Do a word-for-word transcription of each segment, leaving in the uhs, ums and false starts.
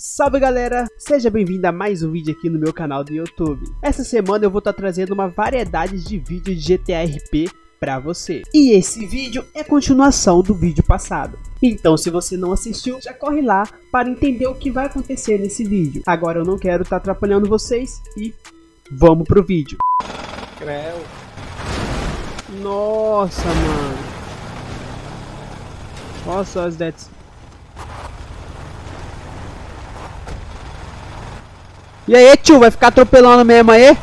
Salve galera, seja bem-vindo a mais um vídeo aqui no meu canal do YouTube. Essa semana eu vou estar trazendo uma variedade de vídeos de G T A R P pra você. E esse vídeo é continuação do vídeo passado. Então se você não assistiu, já corre lá para entender o que vai acontecer nesse vídeo. Agora eu não quero estar atrapalhando vocês e vamos pro vídeo. Creu. Nossa, mano. Olha só as deaths. E aí, tio, vai ficar atropelando mesmo aí?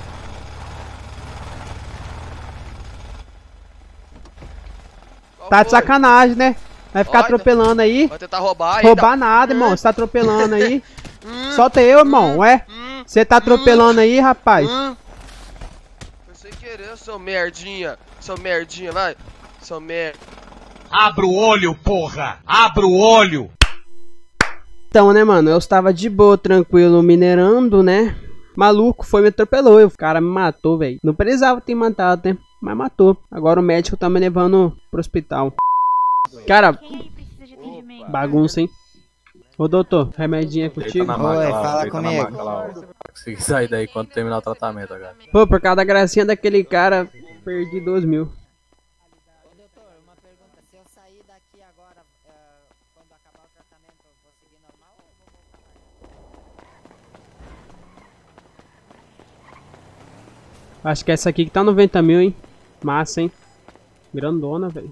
Qual Tá de foi? sacanagem, né? Vai ficar Olha, atropelando aí. Vai tentar roubar aí. Roubar nada, irmão. Você tá atropelando aí. Solta eu, irmão. Ué? Hum, Você tá atropelando aí, rapaz? hum. Foi sem querer, seu merdinha. Seu merdinha, vai. Seu merda. Abra o olho, porra! Abra o olho! Então, né, mano? Eu estava de boa, tranquilo, minerando, né? Maluco foi me atropelou. O cara me matou, velho. Não precisava ter matado, né? Mas matou. Agora o médico tá me levando pro hospital. Cara, Quem precisa de atendimento? bagunça, hein? Ô, doutor, remedinho é contigo? Oi, fala comigo. Consegui sair daí quando terminar o tratamento agora. Pô, por causa da gracinha daquele cara, perdi dois mil. Ô doutor, uma pergunta, se eu sair daqui agora, eh, quando acabar o tratamento, eu vou seguir normal ou eu vou voltar? Acho que essa aqui que tá noventa mil, hein? Massa, hein? Grandona, velho.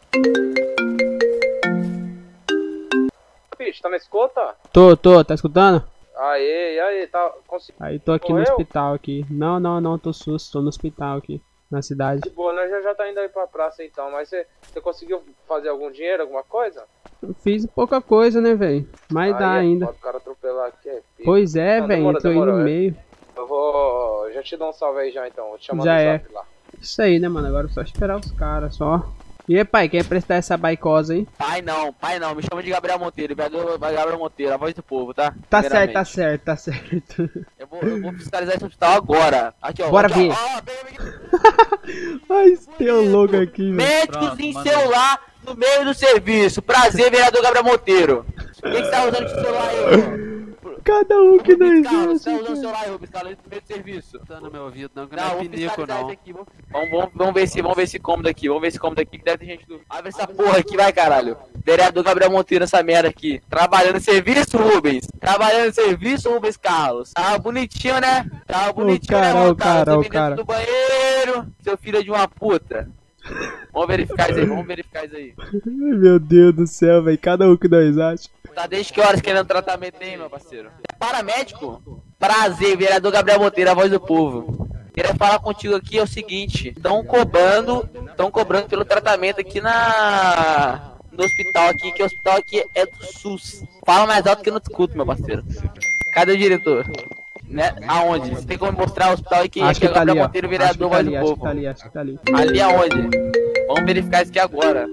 Bicho, tá na escuta? Tô, tô, tá escutando? Aê, e aí, tá conseguindo Aí tô aqui no Morreu? hospital aqui. Não, não, não, tô susto, tô no hospital aqui, na cidade. de boa, né? Já já tá indo aí pra praça então, mas você, você conseguiu fazer algum dinheiro, alguma coisa? Fiz pouca coisa, né, velho? Mas Aí dá é ainda. foda, o cara atropelar aqui é pico. Pois é, Não, velho, demorou, entrou aí no demorou, é. meio. Eu vou... já te dou um salve aí já então, vou te chamar Já no é. zap lá. Isso aí, né, mano? Agora é só esperar os caras, só. E aí, pai, quer prestar essa baicosa aí? Pai não, pai não, me chama de Gabriel Monteiro, vereador Gabriel Monteiro, a voz do povo, tá? Tá certo, Primeiramente. tá certo, tá certo. Eu vou, eu vou fiscalizar esse hospital agora. Aqui, ó. Bora aqui, ver. Ó, ó, pega, pega. Ai, esse teu louco aqui, velho. Médicos em celular no meio do serviço. Prazer, vereador Gabriel Monteiro. Quem que tá usando esse celular aí, ó? Cada um que Rubens nós Carlos, acha, você tá usando cara. o celular aí, Rubens Carlos, no meio do serviço. Tá no meu ouvido não, que Não, não é vamos pinico fiscalizar não. isso aqui. Vamos, vamos, vamos, vamos ver se, vamos ver esse cômodo aqui, vamos ver esse cômodo aqui que deve ter gente do... Abre essa porra aqui, vai caralho. Vereador Gabriel Monteiro, essa merda aqui. Trabalhando em serviço, Rubens. Trabalhando em serviço, Rubens Carlos. Tava bonitinho, né? Tava bonitinho, cara, né, o cara, Você o vem cara. dentro do banheiro, seu filho de uma puta. Vamos verificar isso aí, vamos verificar isso aí. Ai, meu Deus do céu, velho. Cada um que nós acha. Tá desde que horas querendo tratamento aí, meu parceiro? É paramédico? Prazer, vereador Gabriel Monteiro, a voz do povo. Queria falar contigo aqui é o seguinte, estão cobrando, estão cobrando pelo tratamento aqui na no hospital aqui, que o hospital aqui é do SUS. Fala mais alto que eu não te escuto, meu parceiro. Cadê o diretor? Né? Aonde? Você tem como mostrar o hospital aqui, Acho que que é tá ali, Gabriel ó. Monteiro, Acho que vereador, tá voz ali, do acho que povo. tá ali, acho que tá ali. Ali aonde? Vamos verificar isso aqui agora.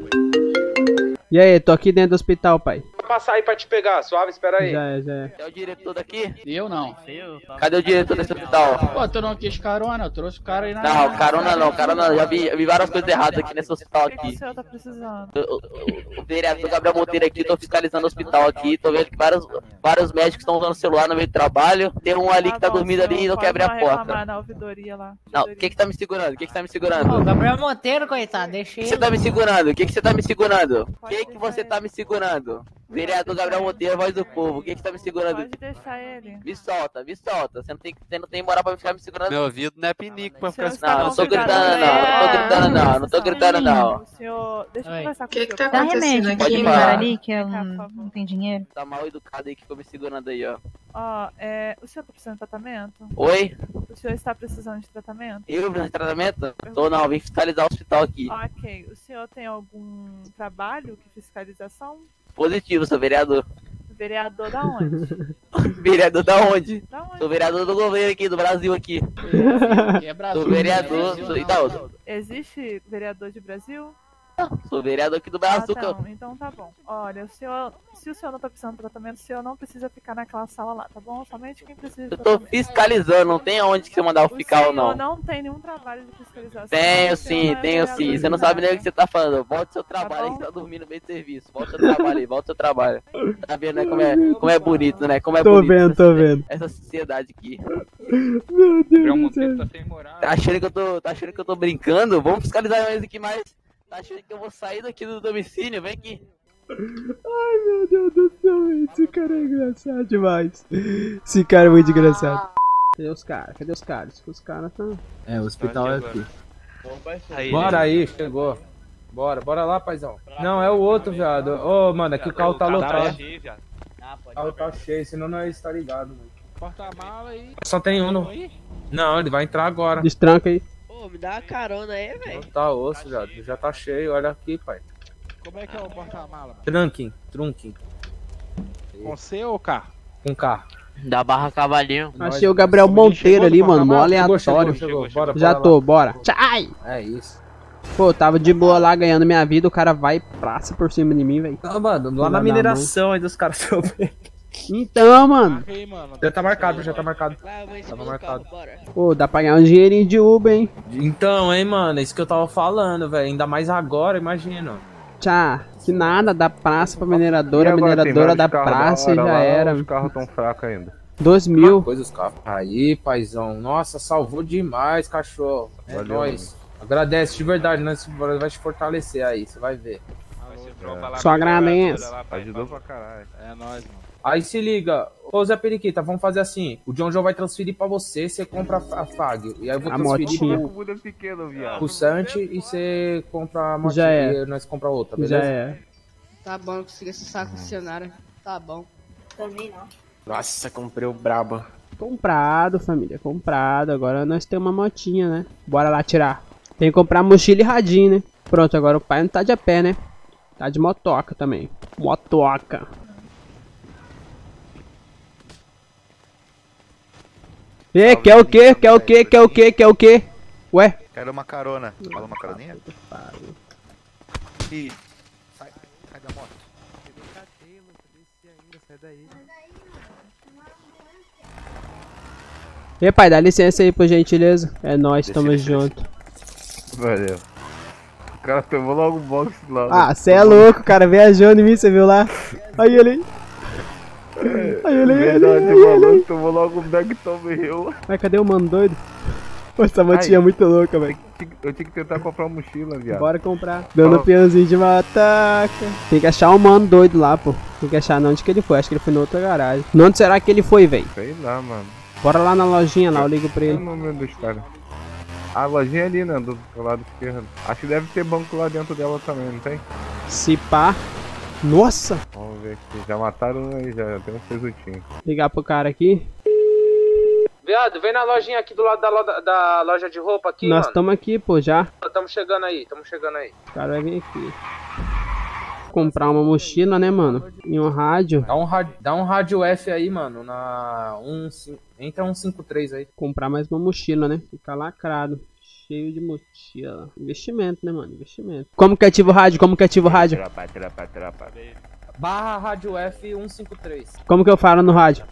E aí, tô aqui dentro do hospital, pai. Vou passar aí pra te pegar, suave, espera aí. Já é, já é. É o diretor daqui? Eu não. Cadê o diretor desse hospital? Pô, tu não quis carona, eu trouxe o cara aí na... Não, carona não, carona não. Já vi, já vi várias coisas erradas aqui nesse hospital aqui. senhor tá precisando? O, o, o vereador Gabriel Monteiro aqui, tô fiscalizando o hospital aqui, tô vendo que vários, vários médicos estão usando o celular no meio do trabalho. Tem um ali que tá dormindo ali e não quer abrir a porta. Na ouvidoria lá. Não, o que que tá me segurando? O que que tá me segurando? Ô, Gabriel Monteiro, coitado, deixa O que ele. você tá me segurando? O que que você tá me segurando? O que que você tá me segurando? Vereador Gabriel Monteiro, voz do povo, o que que tá me segurando? Pode deixar ele. Me solta, me solta. Você não tem, você não tem moral pra ficar me segurando. Meu ouvido não é pinico pra ficar Senhor está Não, não tô convidado. gritando não, não tô gritando não, não tô gritando não. O senhor, deixa eu Oi. conversar com O que o que senhor. tá Dá acontecendo remédio aqui, pra aquele mano? cara ali que ela não, não tem dinheiro. Tá mal educado aí que ficou me segurando aí, ó. Ó, é, o senhor tá precisando de tratamento? Oi? O senhor está precisando de tratamento? Eu preciso de tratamento? Tô não, vim fiscalizar o hospital aqui. Ok, o senhor tem algum trabalho que fiscalização? Positivo, sou vereador. Vereador da onde? Vereador da onde? Da onde? Sou vereador do governo aqui, do Brasil aqui. Que é Brasil. Sou vereador, sou... Então, Existe vereador de Brasil? Sou vereador aqui do Ah, Brasil. então, então tá bom. Olha, o senhor, se o senhor não tá precisando de tratamento, o senhor não precisa ficar naquela sala lá, tá bom? Somente quem precisa de Eu tô tratamento. fiscalizando, não tem aonde que você mandar eu O ficar ou senhor não. não tem nenhum trabalho de fiscalização. Tenho O senhor sim, não é tenho vereador sim. de Você não sabe nem o nada. que você tá falando. Volta ao seu trabalho aí, bom? que você tá dormindo no meio do serviço. Volta ao seu trabalho aí, volta ao seu trabalho. Tá vendo, né? Como é, como é bonito, né? Como é Tô bonito vendo, essa, tô vendo. essa sociedade aqui. Meu Deus do céu. Tá sem moral. Tá achando que eu tô, tá achando que eu tô brincando? Vamos fiscalizar mais aqui mais. Tá achando que eu vou sair daqui do domicílio? Vem aqui. Ai, meu Deus do céu, velho. Esse cara é engraçado demais. Esse cara é muito engraçado. Cadê os caras? Cadê os caras? Os caras estão... É, o hospital é aqui. Aí, Bora aí, chegou. Bora, bora lá, paizão. Não, é o outro, viado. Ô, mano, aqui o carro tá lotado. O carro tá cheio, senão não é isso, tá ligado, mano. Porta-mala aí. Só tem um no... Não, ele vai entrar agora. Destranca aí. Pô, me dá uma carona aí, velho. Não tá osso, viado. Já tá cheio, olha aqui, pai. Como é que é o porta-mala, mano? Tranquim, trunquim. Com C ou K? Com carro. Da Barra Cavalinho. Achei o Gabriel Monteiro ali, mano. Mó aleatório. Chegou, chegou, bora, Já bora tô, lá. bora. Tchai! É isso. Pô, tava de boa lá ganhando minha vida. O cara vai e praça por cima de mim, velho. Não, mano, lá Filha na da mineração ainda os caras souberam. Então, mano. Aí, mano. Já tá marcado, já tá marcado. Vai, eu vou em cima Tava do marcado. carro, bora. Pô, dá pra ganhar um dinheirinho de Uber, hein? Então, hein, mano, é isso que eu tava falando, velho. Ainda mais agora, imagina. Tchá, que nada, da praça pra mineradora, mineradora da praça e já era. Os carros tão fracos ainda. Dois Uma mil. coisa, os carros. Aí, paizão. Nossa, salvou demais, cachorro. É Valeu, nóis. Agradece de verdade, nós vai te fortalecer aí, você vai ver. Só agradece. Ajudou pra caralho. É nóis, mano. Aí se liga, ô Zé Periquita, vamos fazer assim. O John John vai transferir pra você, você compra a Fag. E aí eu vou A transferir motinha. pro, O mundo é pequeno, viado. pro Santi e você compra a motinha. Já é. E nós compra outra, beleza? Já é. Tá bom, eu consegui esse saco funcionário. Tá bom. Também não. Nossa, comprei o brabo. Comprado, família, comprado. Agora nós temos uma motinha, né? Bora lá tirar. Tem que comprar mochila e radinho, né? Pronto, agora o pai não tá de a pé, né? Tá de motoca também. Motoca. E, quer o quê? Quer o quê? Quer o quê? Quer o quê? Ué? Quero uma carona. Fala uma caroninha? Ih, sai, sai da moto. E pai, dá licença aí, por gentileza. É nóis, tamo junto. Valeu. O cara tomou logo um box lá. Ah, cê é louco, cara. Viajando em mim, você viu lá? Aí ele aí. Aí ele aí. Verdade, o maluco tomou logo um back tomei eu. Mas cadê o mano doido? Pô, essa motinha é muito louca, velho. Eu tinha que tentar comprar uma mochila, viado. Bora comprar. Dando oh. peãozinho de mataca. Tem que achar um mano doido lá, pô. Tem que achar não onde que ele foi. Acho que ele foi na outra garagem. Onde será que ele foi, velho? Sei lá, mano. Bora lá na lojinha lá, eu ligo pra ele. Qual é o nome dos caras? A lojinha ali, né? Do lado esquerdo. Acho que deve ter banco lá dentro dela também, não tem? Se pá. Nossa! Vamos ver aqui. Já mataram um aí, já tem um presuntinho. Ligar pro cara aqui. Viado, vem na lojinha aqui do lado da, loja, da loja de roupa aqui, Nós mano. estamos aqui, pô, já. Estamos chegando aí, estamos chegando aí. O cara vai vir aqui. Comprar uma mochila, né, mano? E um rádio. Dá um, dá um rádio F aí, mano, na um, entra um cinco três aí. Comprar mais uma mochila, né? Ficar lacrado. Cheio de mochila. Investimento, né, mano? Investimento. Como que ativa o rádio? Como que ativa o rádio? Tropa, tropa, tropa. Barra rádio F cento e cinquenta e três. Como que eu falo no rádio?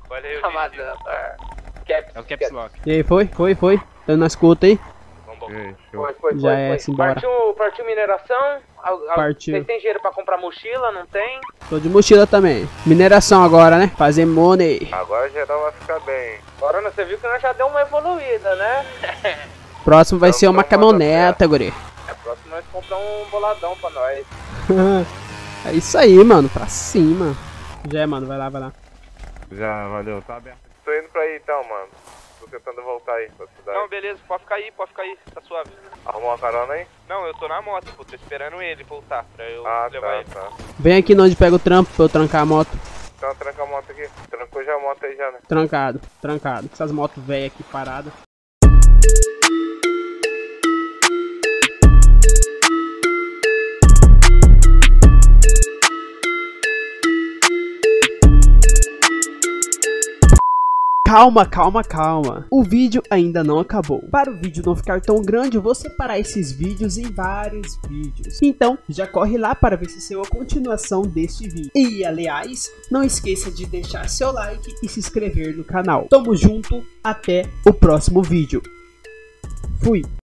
É o Caps Lock. E aí, foi? Foi, foi? Tá na escuta aí? Okay, foi, foi, Já foi, é, foi. simbora. Partiu, partiu mineração? Partiu. Vocês têm dinheiro pra comprar mochila? Não tem? Tô de mochila também. Mineração agora, né? Fazer money. Agora geral vai ficar bem. Agora você viu que nós já deu uma evoluída, né? Próximo vai ser uma caminhoneta, guri. É, próximo nós compramos um boladão pra nós. É isso aí, mano. Pra cima. Já é, mano. Vai lá, vai lá. Já, valeu. Tá aberto. Tô indo pra aí então, mano. Tô tentando voltar aí pra cidade. Não, beleza. Pode ficar aí, pode ficar aí. Tá suave. Arrumou uma carona aí? Não, eu tô na moto, pô. Tô esperando ele voltar pra eu ah, levar tá, ele. Tá. Vem aqui onde pega o trampo pra eu trancar a moto. Então tranca a moto aqui. Trancou já a moto aí já, né? Trancado, trancado. Essas motos velhas aqui paradas. calma, calma, calma. O vídeo ainda não acabou. Para o vídeo não ficar tão grande, eu vou separar esses vídeos em vários vídeos. Então, já corre lá para ver se saiu a continuação deste vídeo. E, aliás, não esqueça de deixar seu like e se inscrever no canal. Tamo junto, até o próximo vídeo. Fui!